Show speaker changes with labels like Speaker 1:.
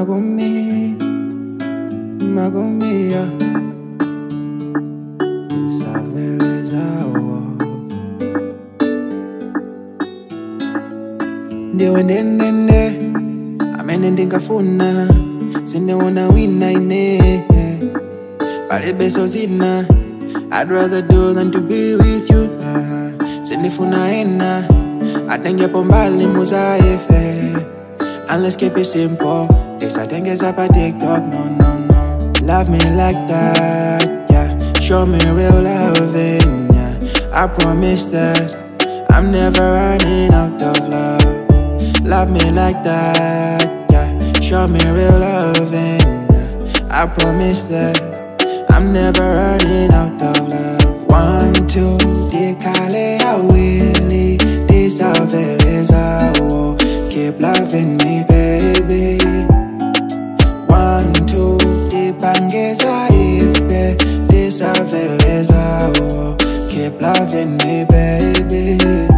Speaker 1: Magumi, Magumia, Isabelezao. Ndiwe ndende, amene ndingafuna, sindiwona wina ine. Pale beso zina, I'd rather do than to be with you. Sindifuna ena, atengepo mbali muzaife. And let's keep it simple. This I think is up a TikTok, no. Love me like that, yeah. Show me real loving, yeah. I promise that I'm never running out of love. Love me like that, yeah. Show me real loving, yeah. I promise that I'm never running out of love. 1, 2, dekale awili, disabeleza, oh. Keep loving me, baby. 1, 2, dipangeza ife, disabeleza, oh. Keep loving me, baby.